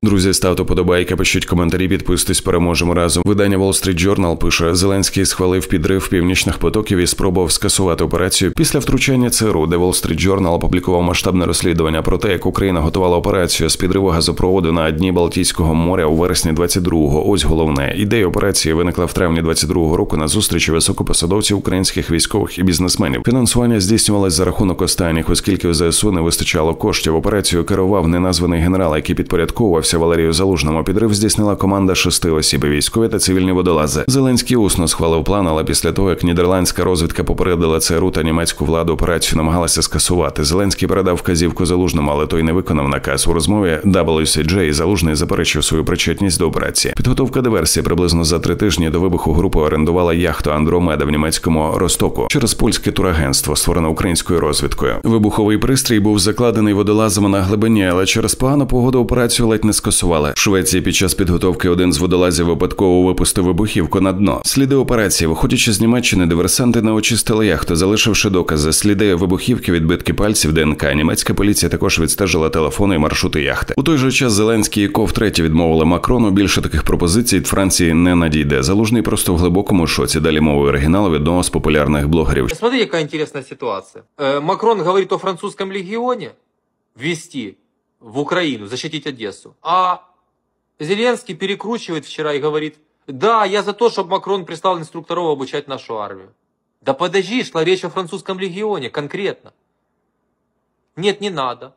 Друзі, ставте подобайки, пишіть коментарі, підписуйтесь, переможемо разом. Видання Wall Street Journal пише: Зеленський схвалив підрив північних потоків і спробував скасувати операцію після втручання ЦРУ, де Wall Street Journal опублікував масштабне розслідування про те, як Україна готувала операцію з підриву газопроводу на дні Балтійського моря у вересні 22-го. Ось головне. Ідея операції виникла в травні 22-го року на зустрічі високопосадовців українських військових і бізнесменів. Фінансування здійснювалось за рахунок останніх, оскільки в ЗСУ не вистачало коштів. Операцію керував неназваний генерал, який підпорядковувався Валерію Залужному. Підрив здійснила команда 6 осіб – військові та цивільні водолази. Зеленський усно схвалив план, але після того, як нідерландська розвідка попередила ЦРУ та німецьку владу, операцію намагалася скасувати. Зеленський передав вказівку Залужному, але той не виконав наказ. У розмові WCJ Залужний заперечив свою причетність до операції. Підготовка диверсії. Приблизно за 3 тижні до вибуху група орендувала яхту «Андромеда» в німецькому Ростоку через польське турагентство, створене українською розвідкою. Вибуховий пристрій був закладений водолазами на глибині, але через погану погоду операцію ледь не скасували. В Швеції під час підготовки один з водолазів випадково випустив вибухівку на дно. Сліди операції. Виходячи з Німеччини, диверсанти не очистили яхту, залишивши докази. Сліди вибухівки, відбитки пальців, ДНК. Німецька поліція також відстежила телефони і маршрути яхти. У той же час Зеленський і Ко втретє відмовили Макрону. Більше таких пропозицій від Франції не надійде. Залужний просто в глибокому шоці. Далі мовою оригіналу від одного з популярних блогерів. Смотри, яка інтересна ситуація. Макрон говорить о французькому легіоні ввести в Украину, защитить Одессу. А Зеленский перекручивает вчера и говорит: да, я за то, чтобы Макрон прислал инструкторов обучать нашу армию. Да подожди, шла речь о французском легионе, конкретно. Нет, не надо.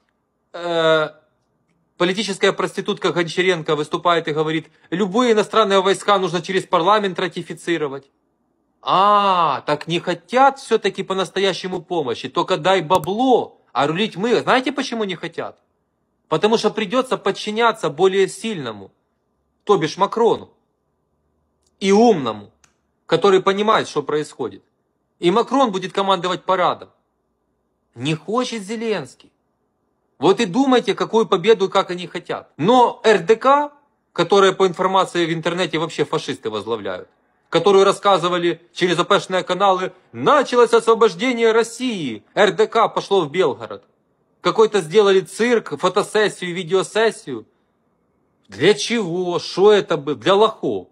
Политическая проститутка Гончаренко выступает и говорит: любые иностранные войска нужно через парламент ратифицировать. Так не хотят все-таки по-настоящему помощи, только дай бабло, а рулить мы. Знаете, почему не хотят? Потому что придется подчиняться более сильному, то бишь Макрону, и умному, который понимает, что происходит. И Макрон будет командовать парадом. Не хочет Зеленский. Вот и думайте, какую победу и как они хотят. Но РДК, которая по информации в интернете вообще фашисты возглавляют, которую рассказывали через ОПшные каналы: началось освобождение России, РДК пошло в Белгород. Какой-то сделали цирк, фотосессию, видеосессию. Для чего? Что это было? Для лохов.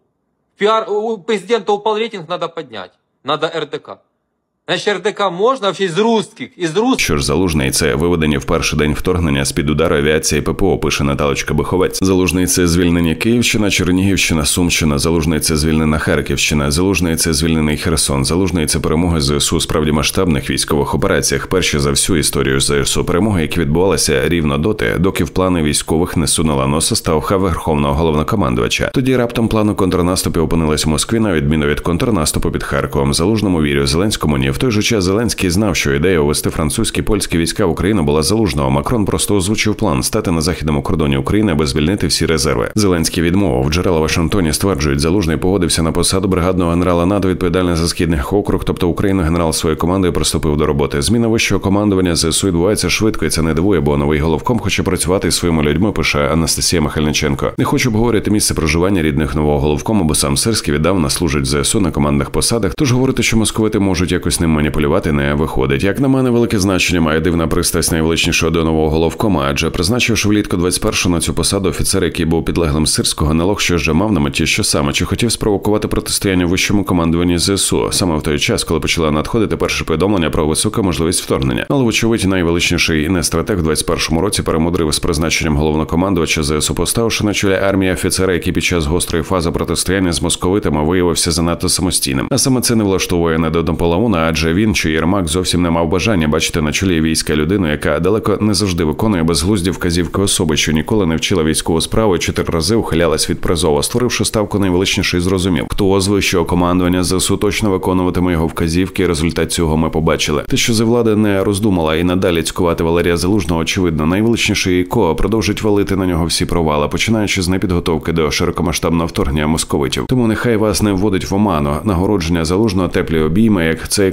У президента упал рейтинг, надо поднять. Надо РДК. Значить, РДК можна вообще із русських. Що ж, Залужний – це виведення в перший день вторгнення з-під удару авіації ППО, пише Наталочка Биховець. Залужний – це звільнення Київщина, Чернігівщина, Сумщина. Залужний – це звільнена Харківщина. Залужний – це звільнений Херсон. Залужний – це перемоги ЗСУ у справді масштабних військових операціях. Перші за всю історію ЗСУ. Перемоги, які відбувалися рівно доки в плани військових не сунула носа ставка верховного головнокомандувача. Тоді раптом плану контрнаступів опинились в Москві, на відміну від контрнаступу під Харковом. Залужному вірю, Зеленському ні. В той же час Зеленський знав, що ідея увести французькі, польські війська в Україну була Залужного. Макрон просто озвучив план стати на західному кордоні України, аби звільнити всі резерви. Зеленський відмовив. Джерела в Вашингтоні стверджують, Залужний погодився на посаду бригадного генерала НАТО, відповідальний за Східний округ, тобто Україну. Генерал своєю командою приступив до роботи. Зміна вищого командування ЗСУ відбувається швидко, і це не дивує, бо новий головком хоче працювати із своїми людьми, пише Анастасія Михальниченко. Не хочу обговорити місце проживання рідних нового головкому, бо сам Сирський віддавна служить ЗСУ на командних посадах, тож говорити, що московити можуть якось ним маніпулювати, не виходить. Як на мене, велике значення має дивна пристрасть найвеличнішого до нового головкома, адже призначивши влітку 21-го на цю посаду офіцер, який був підлеглим Сирського, налог що ж мав на меті, що саме, чи хотів спровокувати протистояння вищому командуванні ЗСУ, саме в той час, коли почала надходити перше повідомлення про високу можливість вторгнення. Але, вочевидь, найвеличніший не стратег в 21-му році перемудрив з призначенням головнокомандувача ЗСУ, поставивши на чолі армії офіцера, який під час гострої фази протистояння з московитами виявився занадто самостійним. А саме це не влаштовує Наполеона, адже він, чи Єрмак, зовсім не мав бажання бачити на чолі війська людину, яка далеко не завжди виконує безглузді вказівки особи, що ніколи не вчила військову справу і 4 рази ухилялась від призову. Створивши ставку, найвеличніший зрозумів, хто з вищого командування ЗСУ точно виконуватиме його вказівки, і результат цього ми побачили. Те, що влада не роздумала і надалі цькувати Валерія Залужного, очевидно, найвеличніший КО продовжить валити на нього всі провали, починаючи з непідготовки до широкомасштабного вторгнення московитів. Тому нехай вас не вводить в оману. Нагородження Залужного, теплі обійми, як цей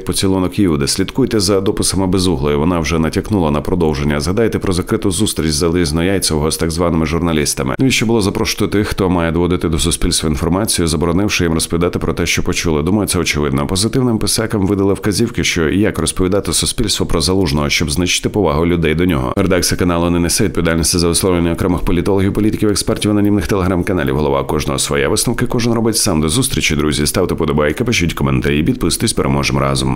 як поцілунок Юди. Слідкуйте за дописами Безуглої, вона вже натякнула на продовження. Згадайте про закриту зустріч Залізнояйцевого з так званими журналістами. Навіщо було запрошувати тих, хто має доводити до суспільства інформацію, заборонивши їм розповідати про те, що почули? Думаю, це очевидно. Позитивним писакам видали вказівки, що і як розповідати суспільству про Залужного, щоб знищити повагу людей до нього. Редакція каналу не несе відповідальності за висловлення окремих політологів, політиків, експертів, анонімних телеграм-каналів. Голова кожного своя. Висновки кожен робить сам. До зустрічі, друзі. Ставте подобайки, пишіть коментарі, підписуйтесь, переможемо разом.